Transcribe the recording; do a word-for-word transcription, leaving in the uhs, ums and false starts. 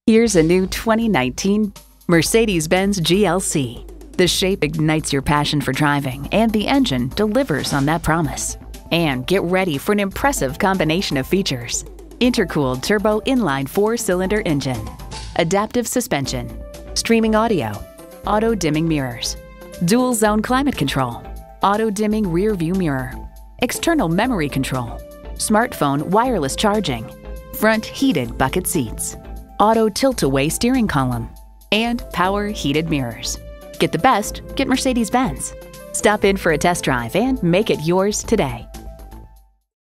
Here's a new twenty nineteen Mercedes-Benz G L C. The shape ignites your passion for driving, and the engine delivers on that promise. And get ready for an impressive combination of features: intercooled turbo inline four-cylinder engine, adaptive suspension, streaming audio, auto-dimming mirrors, dual-zone climate control, auto-dimming rear-view mirror, external memory control, smartphone wireless charging, front heated bucket seats, auto tilt-away steering column, and power heated mirrors. Get the best, get Mercedes-Benz. Stop in for a test drive and make it yours today.